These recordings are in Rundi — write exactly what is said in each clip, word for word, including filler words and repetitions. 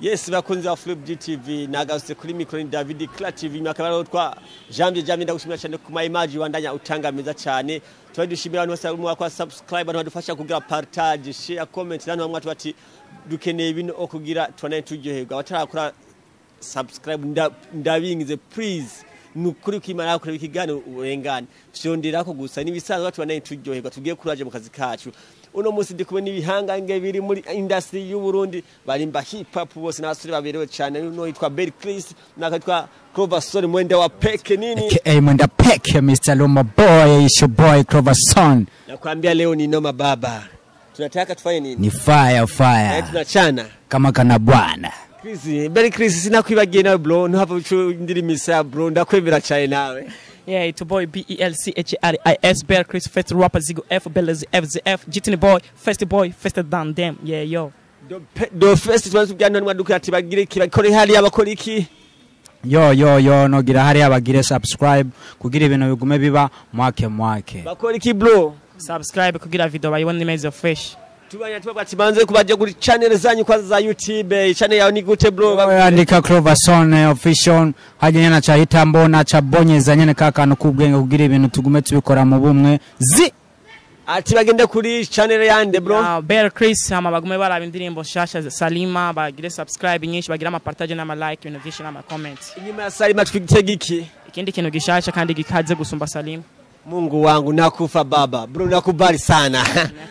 Yes, bakunzi wa Flip G T V nagarutse kuri micro ni David Cla T V makabaro twa Jamie Jamie ndagushimira cyane ku ma image wandanya utanga meza cyane. Twa dushimira abantu bose mu kwa subscribe abantu badufasha kugira partage, share, comment nano bamwe bati dukeneye ibintu okugira twana turyoherwa batarakora subscribe ndabingize please nukuri kimara kure ikiganiro urengane vyondera ko gusa nibisanzwe batu banaye turyoherwa tugiye kuraje mu kazi kacu. Uno musi ndi kubona ibihangange biri muri industry y'u Burundi barimba hip hop bose n'abasore baberewe cyane no yitwa Berry Chris nakatwa Clova Son mwende wa peke nini aka mwenda peke Mister Loma boy is your boy Clova Son. Nakwambia leo ni noma baba. Tunataka tufanye nini? Ni fire fire. Eh, tunachana kama kana bwana. Chris, Berry Chris sina kwibagiye nawe bro ntava ndiri misa bro ndakwemera cyane nawe. Yeah, it's your boy B E L C H A R I S Bear Chris first rapper Zigo F Bellas F Z F Jitini boy first boy faster than them. Yeah yo. Do do first tubanze kubyana n'amaduka ati bagire kibakore hali abakora iki. Yo yo yo no gira hari abagire subscribe kugira ibintu bigume biba mwake mwake. Bakora iki bro? Subscribe kugira video bayibone imeze fresh. Tubanya tubagwa tibanze kubaje kuri channel zanyu kwa za YouTube channel yawe ni gute bro andika Clova Son official hajye na cha hitambo na cha bonyeza nyene kaka no kubwenge kugira ibintu tugume tubikora mu bumwe zi ati bagende kuri channel yande bro uh, Bear Chris ama bagume baraba indirimbo shasha Salima bagire subscribe nyinshi bagira ama partage na ama like na vision na ama comment. Inyuma ya Salima twigitega iki ikindi kintu gishasha kandi gikaze gusumba Salima. Mungu wangu nakufa baba bro nakubali sana.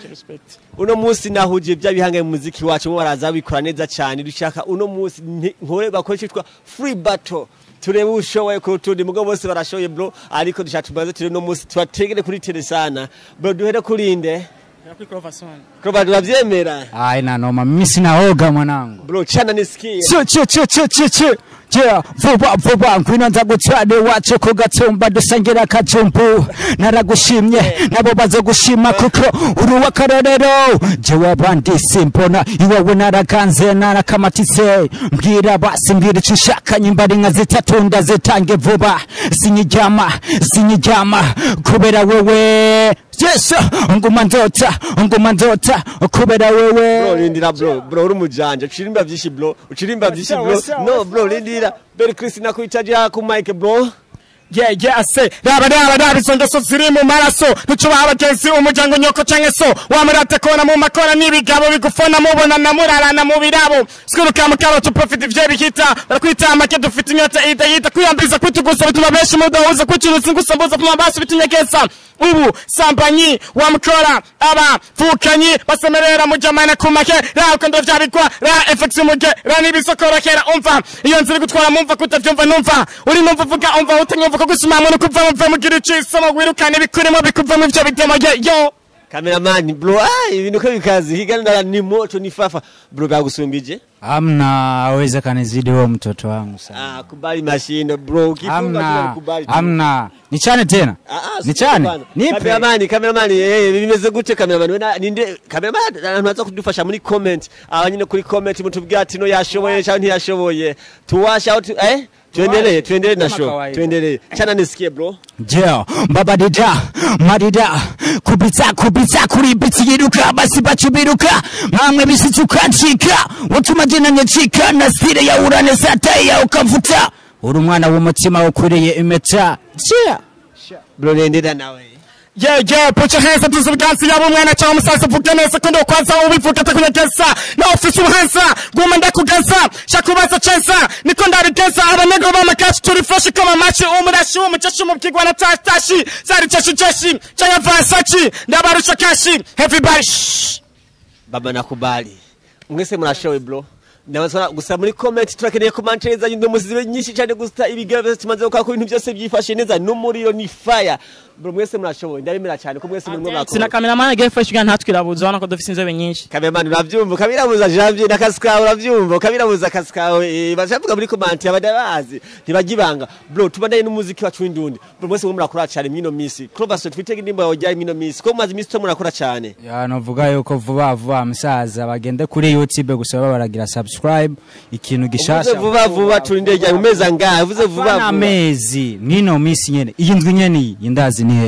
Uno musi nahuje bya bihangaye mu muziki wacu mu baraza bikora neza cyane dushaka uno musi nkore bakoresha free battle turebe ushoboye ko tundi mugabo bose barashoye bro ariko dushaka tumaze tire no musi twategere kuri tele sana bro duhere kurinde kuri Clova Son. Clova turavyemera ai na noma mimi sinaoga mwanangu bro chana nisikie cho cho cho cho cho cho yeah vuba vuba ngwino nzagutwade wacu ko gatumba dusangira kajumbu naragushimye nabo bazogushima kuko uri wakarorero jewe bandi simpona iwawe narakanze narakamatise mbwira basi mbwira icushaka nyimbari nka zitatu ndazitange vuba sinyijama sinyijama kubera wewe yes nguma ndota nguma ndota kubera wewe bro lindira bro bro uri mujanja ucirimba vyishi bro ucirimba vyishi bro no bro lindira Berry Chris nakuitaje ku mic bro. Yeah yeah I say raba raba raba sonda so ziri mu maraso ntucuba abagenzi umuryango nyoko canke so wamurate kona mu makora nibigabo bigufona mubona namurarana mu birabo skuruka mukaba to profit ivye bikita barakwita make dufite inyota ida yita kuyambiza kwitugusa bituma benshi mudahuza kwicurutsa ngusambuza kuma basu bitunyekesa ubu sambanyi wamukora aba fukanyi basemerera mu jamana kumake ra kondo vyabikwa ra effects muge ra nibisokora kera umva iyo nziri gutwara mumva kutavyumva numva uri numva vuga umva utanyumva ko gusuma mu kuva mu mugiri cisoma wirukane bikurimo bikuva mu byo bitema yo cameraman bro ah ibintu ko bikazi higana ni moto ni fafa bro bagusumbije amna aweza kanizidi huo mtoto wangu sana ah kubali mashine bro ukifunga kubali amna nichane tena nichane nipe cameraman cameraman eh bimeze gute cameraman wena ninde cameraman anaanza kudufasha muri comment abanyine kuri comment mutubwira ati no yashoboye cyangwa ntiyashoboye tuwasha eh tuendelee tuendelee na show tuendelee chana nisikie bro jeo baba dida madida kubitsa kubitsa kuri biti yiruka basi bacubiruka nkamwe bisitsukacika watumagena nyacika na stile ya urane sata ya ukavuta uri umwana w'umutima ukureye imeta jea bro nendera nawe. Yeah, yeah, put your hands up to some dance. Ya mwana cha musasa fukanesa kondo kwanza ubifuka takunyegesa. Na ofisi uhansa, guma ndakugeza. Shakubaza chensa, niko ndarigeza. Abanego bamakashi turi fresh kama machi umurashi umuchashi mubwigwa na tashi tashi. Sari chashi chashi, chaya vasachi, ndabarusha kashi. Everybody shh. Baba nakubali. Mwese murashowe bro. Ndabasaba gusa muri comment turakeneye kumanchereza nyinde muzibe nyinshi cyane gusta ibigabo byose tumaze ko ibintu byose byifashe neza n'umuriro ni fire bro mwese murashoboye ndabimira cyane ko mwese muri mwako sina cameraman agiye fresh gan hatwirabuza wana ko dufise inzobe nyinshi cameraman uravyumva kabirabuza Janvier na kasikawe uravyumva kabirabuza kasikawe bazavuga muri comment abadabazi ntibagibanga bro tubandanye n'umuziki wacu w'indundi bro mwese murakora cyane mino misi Clova Son twitege indimbo yawe jya mino misi ko mazi misi murakora cyane ya novuga yuko vuba vuba musaza bagende kuri YouTube gusaba baragira subscribe ikintu gishasha vuba vuba turinde jya umeza ngahe vuze vuba vuba amezi nino misi nyene iyi ndwi nyene indazi nihera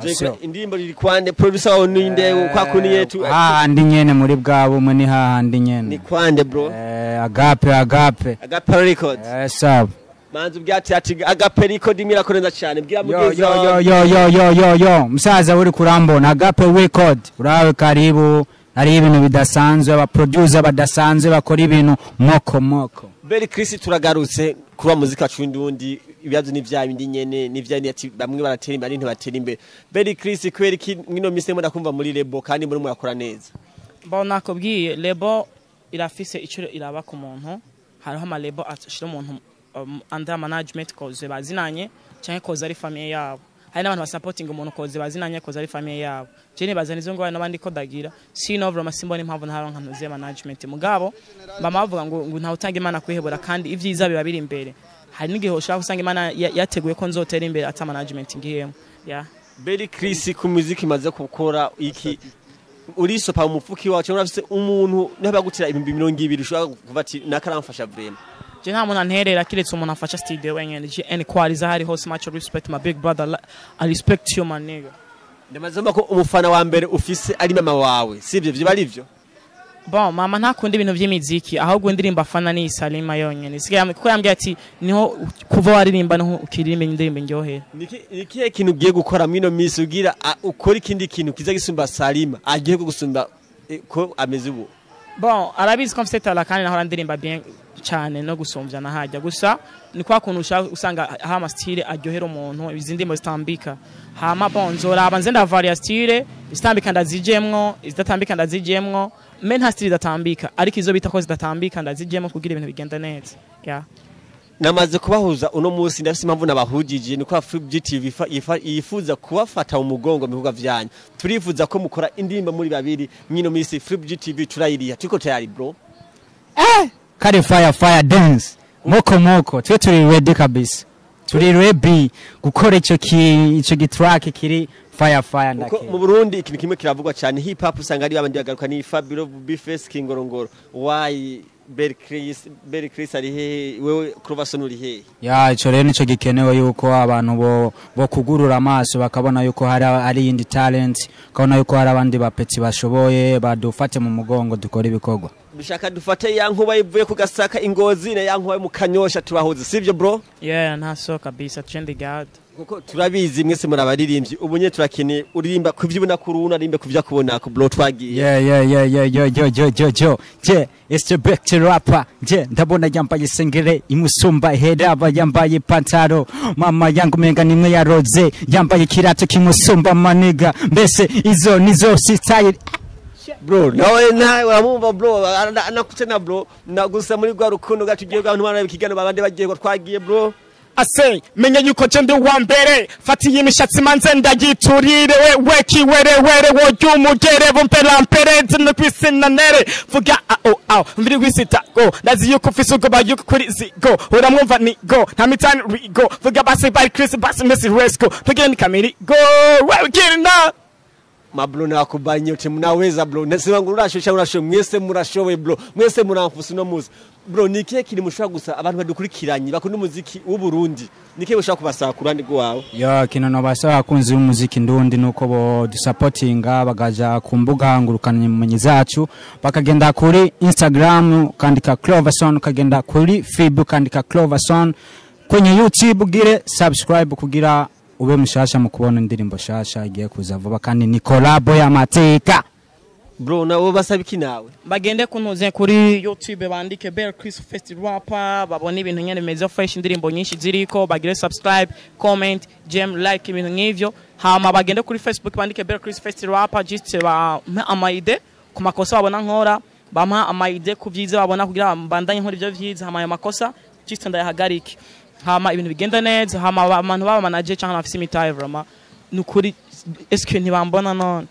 indirimbo riri kwande producer wawe ninde kwa kuni yetu ah ndi nyene muri bwabo umwe ni hahandi nyene ni kwande bro eh agape agape agape records eh sab manzu byati ati agape record imirakorenza cyane bwira mugezi yo yo yo yo yo yo yo musaza uri kurambona agape record urawe karibu ari ibintu bidasanzwe aba producer badasanzwe bakora ibintu moko moko Beri Chris turagarutse kuba muzika cy'indundi ibibazo ni vya bindi nyene ni vya ati bamwe baratera imbere ntibatera imbere Beri Chris kweri ki ngino mise mo ndakumva muri lebo kandi muri murakora neza mbona nakubwiye lebo irafise icyo iraba ku muntu hariho ama lebo ashira umuntu um, under management koze bazinanye cyangwa koze ari famille yabo hari n'abantu basupporting umuntu koze bazinanye koze ari famille yabo jene bazanizo ngo n'abandi kodagira sinovra masimbone impamvu ntaronka ntuze management mugabo bamavuga ngo ngo nta utange imana kwihebura kandi ivyiza biba biri imbere hari n'igihe ushaka usanga imana yateguye ko nzotera imbere ata management ngiyemo ya Beri Chris ku muziki maze gukora iki urisopa umufuki wacu urafise umuntu nabagutira ibihumbi mirongo ibiri ushaka kuva ati nakaramfasha vrema je nta muntu anterera kiretse umuntu afasha studio wenyene je any quality hari hose much respect my big brother I respect you my nigga ndamazomba ko umufana wa mbere ufise ari mama wawe sivyo vyo bari vyo bon mama ntakunda ibintu by'imiziki ahubwo ndirimba afana ni Salima yonyene sigaye kuko yambye ati niho kuva waririmba no ukiririmba indirimbo ndyohera niki niki ikintu ugiye gukora mwino misi ugira ukora ikindi kintu kiza gisumba Salima agiye gusumba ko ameze ubu bon arabizi ko mfite tala kandi naho ndirimba bien cyane no gusumvya na hajya gusa ni kwa kuntu usanga aha ama style aryohera umuntu izindimo zitambika hama bon nzoraba nze ndavaria style zitambika ndazijemwo izidatambika ndazijemwo men ha style datambika ariko izo bita ko zidatambika ndazijemwo kugira ibintu bigenda neza ya namaze kubahuza uno munsi ndafise impamvu nabahujije ni kwa Free T V yifuza kubafata umugongo mu bihuga vyanya turifuza ko mukora indirimbo muri babiri mwino misi Free T V turayiriya tuko tayari bro eh kare fire fire dance moko moko twe turi ready kabisa turi ready gukora ico ki ico gitrack kiri fire fire ndake mu Burundi ikintu kimwe kiravugwa cyane hip hop usanga ari abandi bagaruka ni Fabio Bifes Kingorongoro why Beri Chris Beri Chris ari he wewe Clova Son uri he ya ico rero nico gikenewe yuko abantu bo bo kugurura amaso bakabona yuko hari ari indi talent kabona yuko hari abandi bapeti bashoboye badufate mu mugongo dukora ibikorwa bishaka dufate ya nkuba ivuye ku Gasaka Ingozi ne ya nkuba mu Kanyosha tubahuze sivyo bro yeah ntaso kabisa chendi god kuko turabizi mwese murabaririmbyi ubunye turakene uririmba kuvyibona kuruna rimbe kuvya kubona ku bro twagiye yeah yeah yeah yeah yo yo yo yo yo je it's the back to rapper je ndabona yambaye sengere imusumba heraba yambaye pantaro mama yangu menga nimwe ya roze yambaye kirato kimusumba maniga mbese izo nizo style bro nawe nawe uramumva bro anakutena bro nagusa muri gwa rukundo gatugiye gwa ntwana bikigano babande bagiye ko twagiye bro ase menye yuko je ndi wa mbere fatiye imishatsi manze ndagiturire we kiwere were wo ryumugere bumpera mpereze no kwisina nere vuga ao ao mviri gwisita go ndazi yuko ufise ugo bayuko kuri zigo uramwumva ni go nta mitani go vuga basi by Chris basi Messi Resco tugire ni kameri go we kirina mablo nakubanye uti mnaweza bro nasema ngo urashosha urasho mwese murashowe bro mwese muramfusa no muzi bro nikiye kiri mushwa gusa abantu badukurikiranye bakunda umuziki w'u Burundi nikiye bushaka kubasaba kurandi gwawe yo kino no basaba kunzi umuziki ndundi nuko bo supportinga bagaja ku mbuga ngurukanye mumenyi zacu bakagenda kuri Instagram kandika Clova Son kagenda kuri Facebook kandika Clova Son kwenye YouTube gire subscribe kugira ube mushasha mu kubona indirimbo shasha igiye kuza vuba kandi ni collab ya mateka bro nawo basabiki nawe bagende kunuze kuri YouTube bandike Beri Chris Fest Rapper babone ibintu nyene bimeze fresh indirimbo nyinshi ziriko bagire subscribe comment gem like ibintu nk'ivyo hama bagende kuri Facebook bandike Beri Chris Fest Rapper just ba amaide ku makosa babona nkora bampa amaide ku byiza babona kugira mbandanye nkora ivyo vyiza hama ya makosa just ndayahagarike hama ibintu bigenda neza hama abantu baba manager cyangwa afise imitaye vraiment nukuri eske ntibambona none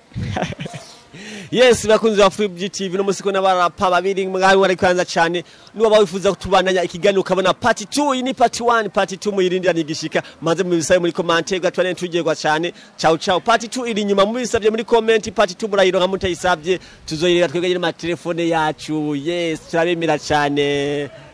yes bakunzi wa Free T V no musiko n'abarapa babiri mwawe wari kwanza cyane nuba bawifuza kutubandanya ikiganiro ukabona part two ini part one part two muyirindira nigishika maze mu bisaye muri comment gatwane tugirwa cyane ciao ciao part two iri nyuma mubisabye muri comment part two murayiro nka mutayisabye tuzoyirira tweganye na telefone yacu yes turabemera cyane.